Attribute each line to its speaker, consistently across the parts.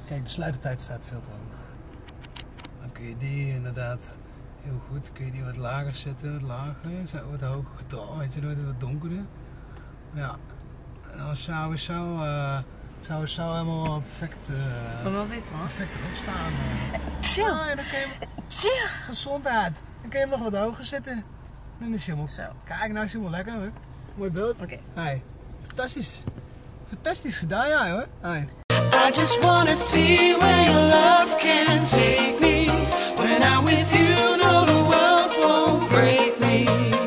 Speaker 1: Kijk, de sluitertijd staat veel te hoog. Dan kun je die inderdaad heel goed, kun je die wat lager zetten, wat lager, zo wat hoger getal, weet je, dan wordt het wat donkerder. Ja, en dan zou het zo helemaal perfect,
Speaker 2: Maar wel wit hoor.
Speaker 1: perfect erop staan.
Speaker 2: Chill.
Speaker 1: Ah, en dan kun je gezondheid. Dan kun je hem nog wat hoger zetten. Dan is hij helemaal
Speaker 2: Zo.
Speaker 1: Kijk, nou is hij helemaal lekker hoor. Mooi beeld.
Speaker 2: Oké.
Speaker 1: Hey, fantastisch. Fantastisch gedaan, ja hoor. Hey.
Speaker 3: I just wanna see where your love can take me. When I'm with you, no, the world won't break me.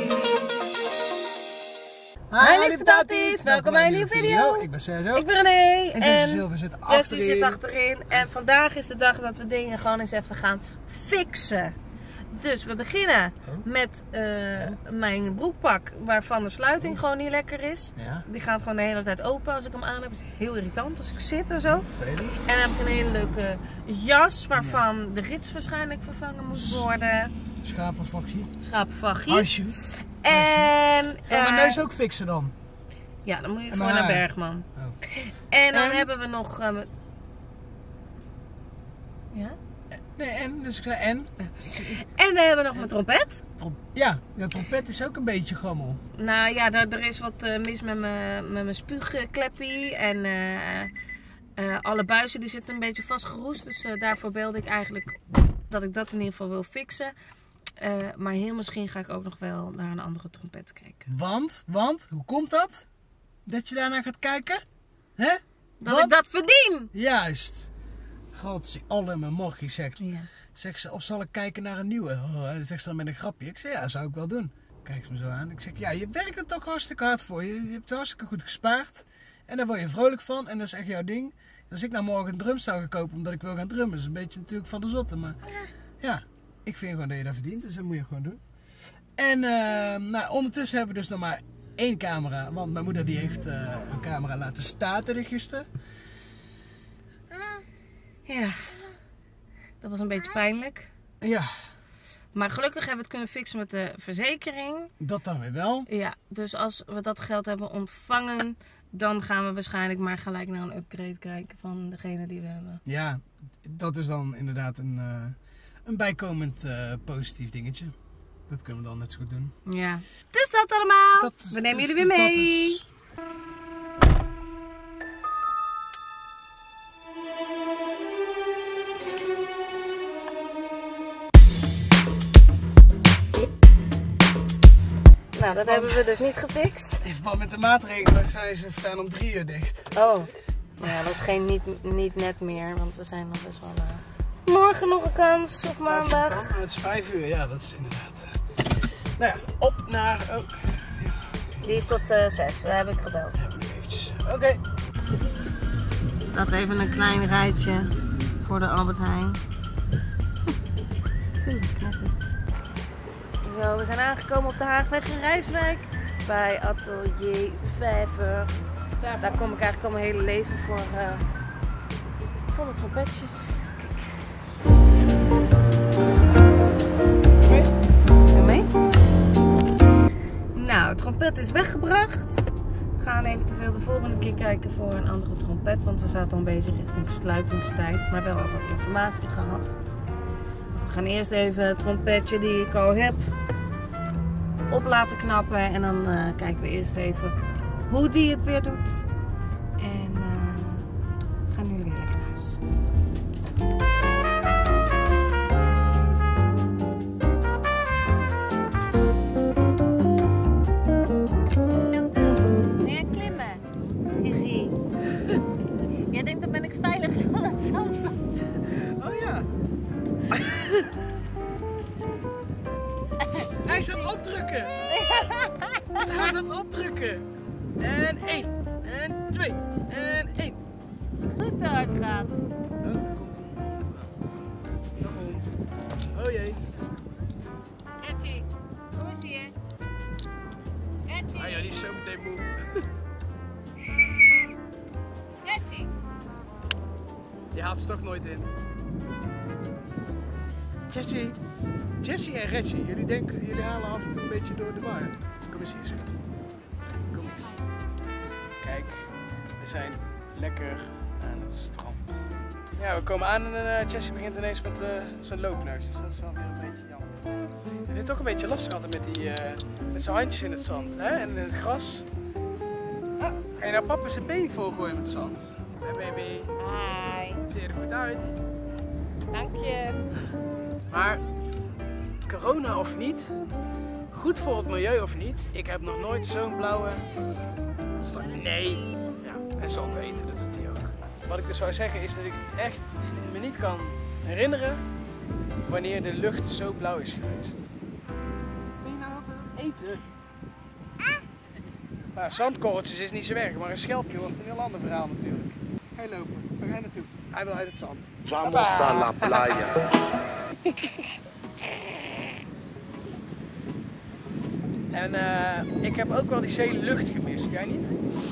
Speaker 2: Hi lieve taties, welkom bij een nieuwe video.
Speaker 1: Ik ben Sergio.
Speaker 2: Ik ben René
Speaker 1: En Silver zit
Speaker 2: Jessie
Speaker 1: achterin.
Speaker 2: zit achterin. En vandaag is de dag dat we dingen gewoon eens even gaan fixen. Dus we beginnen met mijn broekpak waarvan de sluiting gewoon niet lekker is.
Speaker 1: Ja.
Speaker 2: Die gaat gewoon de hele tijd open als ik hem aan heb. Het is heel irritant als ik zit en zo.
Speaker 1: Vervelend.
Speaker 2: En dan heb ik een hele leuke jas waarvan de rits waarschijnlijk vervangen moet worden.
Speaker 1: Schapenvachtje.
Speaker 2: Schapenvachtje.
Speaker 1: Harsje.
Speaker 2: En
Speaker 1: Gaan mijn neus ook fixen dan?
Speaker 2: ja, dan moet je
Speaker 1: En
Speaker 2: gewoon
Speaker 1: mijn
Speaker 2: naar
Speaker 1: haar.
Speaker 2: Bergman.
Speaker 1: Oh.
Speaker 2: En dan
Speaker 1: En?
Speaker 2: hebben we nog... ja?
Speaker 1: Nee, en? Dus ik zei en?
Speaker 2: En we hebben nog mijn trompet.
Speaker 1: Ja, de trompet is ook een beetje gammel.
Speaker 2: Nou ja, er is wat mis met mijn spuugkleppie. En alle buizen die zitten een beetje vastgeroest. Dus daarvoor belde ik eigenlijk dat ik dat in ieder geval wil fixen. Maar heel misschien ga ik ook nog wel naar een andere trompet kijken.
Speaker 1: Want, hoe komt dat? Dat je daarnaar gaat kijken? Hè?
Speaker 2: Dat ik dat verdien!
Speaker 1: Juist. God, allemaal morgen zegt.
Speaker 2: Ja.
Speaker 1: Zegt ze, of zal ik kijken naar een nieuwe? Oh, zegt ze dan met een grapje. Ik zeg, ja, zou ik wel doen. Kijkt ze me zo aan. Ik zeg, ja, je werkt er toch hartstikke hard voor. Je hebt het hartstikke goed gespaard. En daar word je vrolijk van. En dat is echt jouw ding. Als ik nou morgen een drumstel ga kopen omdat ik wil gaan drummen. Dat is een beetje natuurlijk van de zotte. Maar ja, ik vind gewoon dat je dat verdient. Dus dat moet je gewoon doen. En nou, ondertussen hebben we dus nog maar 1 camera. Want mijn moeder die heeft een camera laten starten gisteren.
Speaker 2: Ja, dat was een beetje pijnlijk.
Speaker 1: Ja,
Speaker 2: Maar gelukkig hebben we het kunnen fixen met de verzekering.
Speaker 1: dat dan weer wel.
Speaker 2: Ja, dus als we dat geld hebben ontvangen, dan gaan we waarschijnlijk maar gelijk naar een upgrade kijken van degene die we hebben.
Speaker 1: Ja, dat is dan inderdaad een bijkomend positief dingetje. Dat kunnen we dan net zo goed doen.
Speaker 2: Ja. Dus dat allemaal. We nemen jullie weer
Speaker 1: dat
Speaker 2: mee.
Speaker 1: is-
Speaker 2: Nou, dat hebben we dus niet gefixt.
Speaker 1: In verband met de maatregelen zijn ze staan om 3 uur dicht.
Speaker 2: Oh. Ja, dat is geen niet net meer, want we zijn nog best wel laat. Morgen nog een kans, of maandag.
Speaker 1: Het is 5 uur, ja, dat is inderdaad. Nou ja, op naar. Oh,
Speaker 2: Die is tot 6, daar heb ik gebeld.
Speaker 1: ja, nog eventjes. Oké.
Speaker 2: Er staat even een klein rijtje voor de Albert Heijn. Zo, we zijn aangekomen op de Haagweg in Rijswijk bij Atelier Vijver. Daar kom ik eigenlijk al mijn hele leven voor mijn trompetjes. Kijk. Ga mee? Nou, het trompet is weggebracht. We gaan eventueel de volgende keer kijken voor een andere trompet, want we zaten al een beetje richting sluitingstijd, maar wel al wat informatie gehad. We gaan eerst even het trompetje die ik al heb op laten knappen en dan kijken we eerst even hoe die het weer doet. En gaan jullie weer lekker naar huis. Nee, klimmen. Dizzy. Jij denkt dan ben ik veilig van het zand.
Speaker 1: Oh ja. Hij is aan het opdrukken. Hij is aan het opdrukken. En 1. En 2. En 1.
Speaker 2: Goed te hard gaat.
Speaker 1: Oh, daar komt een hond. Oh jee.
Speaker 2: Retty, kom eens hier. Retty,
Speaker 1: Ah ja, die is zo meteen moe.
Speaker 2: Retty.
Speaker 1: Je haalt stok nooit in. Jessie en Reggie, jullie halen af en toe een beetje door de war. Kom eens hier, schat. Kom hier. Kijk, we zijn lekker aan het strand. Ja, we komen aan en Jessie begint ineens met zijn loopneus, dus dat is wel weer een beetje jammer. Je vindt het ook een beetje lastig altijd met zijn handjes in het zand, hè? En in het gras. Ah, ga je nou papa zijn been volgooien met zand? Hey baby.
Speaker 2: Hi.
Speaker 1: Het ziet er goed uit.
Speaker 2: Dank je.
Speaker 1: Maar corona of niet, goed voor het milieu of niet, ik heb nog nooit zo'n blauwe stang. Nee. Ja, en zand eten, dat doet hij ook. Wat ik dus wou zeggen is dat ik echt me niet kan herinneren wanneer de lucht zo blauw is geweest. Ben je nou altijd aan het eten? Nou, zandkorreltjes is niet zo erg, maar een schelpje wordt een heel ander verhaal natuurlijk. Ga je lopen? Waar ga je naartoe? Hij wil uit het zand.
Speaker 4: Vamos a la playa.
Speaker 1: En ik heb ook wel die zeelucht gemist, jij niet?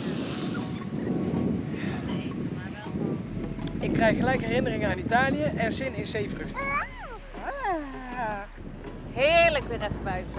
Speaker 2: Nee, maar wel.
Speaker 1: Ik krijg gelijk herinneringen aan Italië en zin in zeevruchten.
Speaker 2: Heerlijk weer even buiten.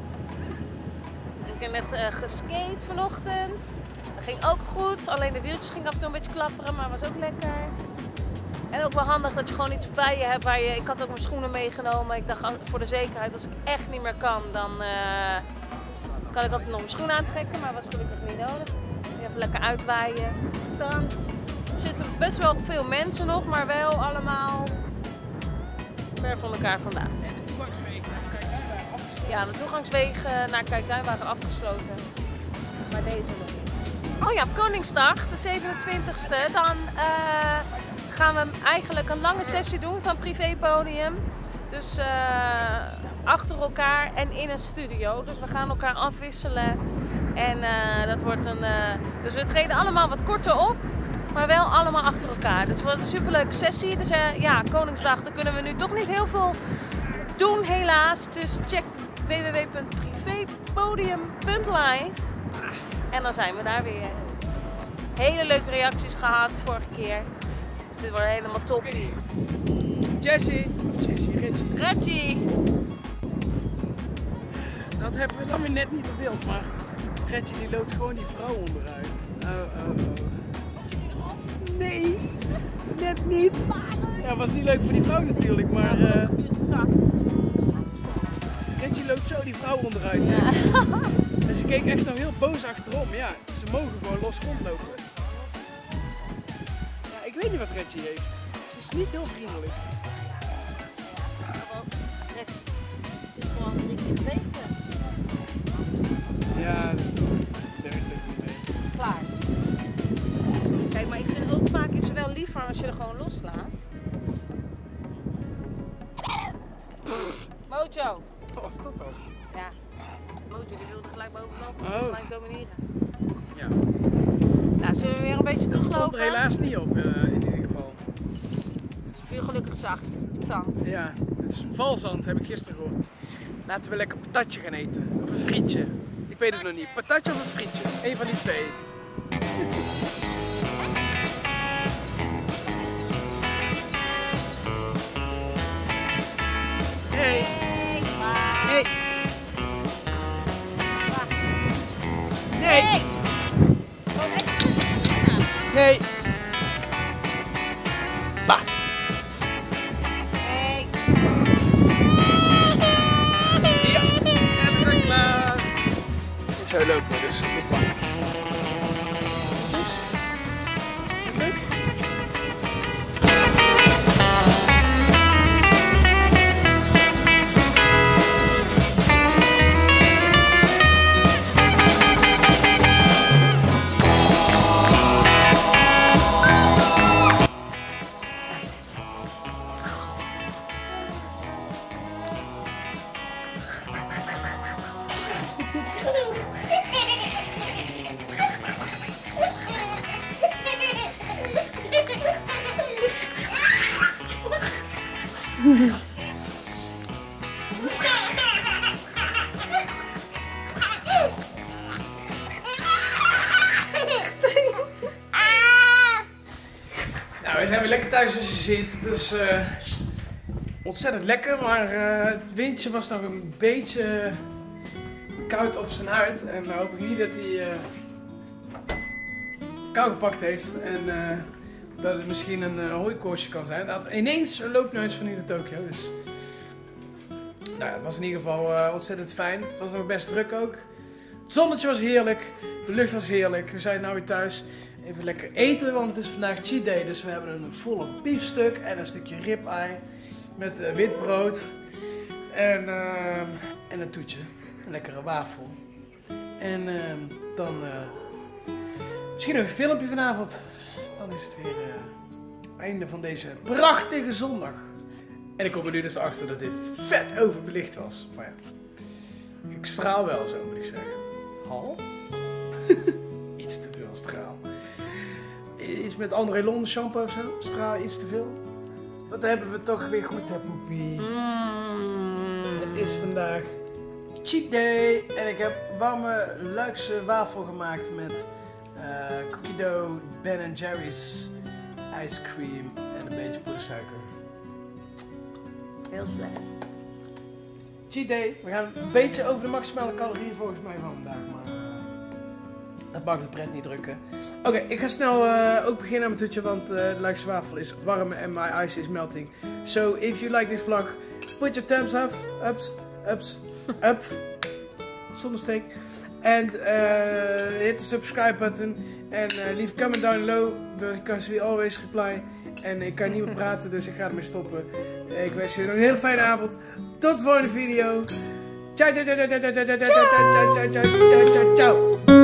Speaker 2: Ik heb net geskate vanochtend. Dat ging ook goed. Alleen de wieltjes gingen af en toe een beetje klapperen, maar was ook lekker. En ook wel handig dat je gewoon iets bij je hebt waar je... Ik had ook mijn schoenen meegenomen. Ik dacht voor de zekerheid, als ik echt niet meer kan, dan kan ik altijd nog mijn schoenen aantrekken. Maar was gelukkig niet nodig. Even lekker uitwaaien. Dus dan zitten best wel veel mensen nog, maar wel allemaal ver van elkaar vandaan. Ja, de toegangswegen naar Kijkduin waren afgesloten. Maar deze nog niet. Oh ja, op Koningsdag, de 27e, dan gaan we eigenlijk een lange sessie doen van privépodium. Dus achter elkaar en in een studio. Dus we gaan elkaar afwisselen. En dat wordt een... dus we treden allemaal wat korter op, maar wel allemaal achter elkaar. Dus het wordt een superleuke sessie. Dus ja, Koningsdag, daar kunnen we nu toch niet heel veel doen helaas. Dus check www.privépodium.live en dan zijn we daar weer. Hele leuke reacties gehad vorige keer. Dus dit wordt helemaal toppie.
Speaker 1: Richie.
Speaker 2: Reggie!
Speaker 1: Dat hebben we dan weer net niet op beeld, maar Reggie die loopt gewoon die vrouw onderuit. Oh. Nee, net niet. Ja, was niet leuk voor die vrouw natuurlijk, maar Reggie loopt zo die vrouw onderuit. Zeg. En ze keek echt nou heel boos achterom. Ja, ze mogen gewoon los rondlopen. Ja, ik weet niet wat Reggie heeft. Ze is niet heel vriendelijk.
Speaker 2: Het is gewoon 3 keer beter.
Speaker 1: Ja, dat werkt ook niet mee.
Speaker 2: Klaar. Kijk, maar ik vind ook vaak is het wel liever als je er gewoon loslaat. Mojo!
Speaker 1: Wat was dat dan?
Speaker 2: Ja, Mojo die wilde gelijk bovenop en
Speaker 1: Oh.
Speaker 2: gelijk domineren.
Speaker 1: Ja.
Speaker 2: Nou, zullen we weer een beetje
Speaker 1: Dat stond
Speaker 2: teruglopen?
Speaker 1: er helaas niet op in ieder geval.
Speaker 2: Het is veel gelukkig zacht, het zand.
Speaker 1: Ja, het is valzand, heb ik gisteren gehoord. Laten we lekker patatje gaan eten. Of een frietje. Ik weet het nog niet. Patatje of een frietje? Eén van die twee. Hey. Hey. Nee. Nee. Bah.
Speaker 2: Hey.
Speaker 1: Ja, en we zijn klaar. Zo lopen we dus bepaald. Tjus. Leuk. Nou, we zijn weer lekker thuis zoals je ziet. Het is ontzettend lekker, maar het windje was nog een beetje koud op zijn huid. En dan hoop ik niet dat hij kou gepakt heeft. En dat het misschien een hooikoortje kan zijn. Dat ineens een loopneus van hier naar Tokio. Dus nou, het was in ieder geval ontzettend fijn. Het was nog best druk ook. Het zonnetje was heerlijk. De lucht was heerlijk. We zijn nu weer thuis. Even lekker eten, want het is vandaag cheat day. Dus we hebben een volle biefstuk en een stukje ribeye met wit brood. En een toetje. Een lekkere wafel. En dan misschien nog een filmpje vanavond. Dan is het weer einde van deze prachtige zondag. En ik kom er nu dus achter dat dit vet overbelicht was. Maar ja, ik straal wel zo, moet ik zeggen. Hal? Iets te veel straal. Iets met André Lon shampoo of zo? Straal iets te veel? Wat hebben we toch weer goed, hè, poepie? Het is vandaag cheat day. En ik heb warme Luikse wafel gemaakt met cookie dough, Ben & Jerry's ice cream en een beetje poedersuiker.
Speaker 2: Heel slecht.
Speaker 1: Cheat day. We gaan een beetje over de maximale calorieën volgens mij van vandaag, maar dat mag de pret niet drukken. Oké, ik ga snel ook beginnen aan mijn toetje, want de Luikse wafel is warm en my ice is melting. So if you like this vlog, put your thumbs up, zonder steek. And hit the subscribe button and leave a comment down below because we always reply. En ik kan niet meer praten, dus ik ga ermee stoppen. Ik wens jullie nog een hele fijne avond. Tot de volgende video. Ciao, ciao, ciao, ciao, ciao, ciao, ciao, ciao, ciao, ciao, ciao, ciao.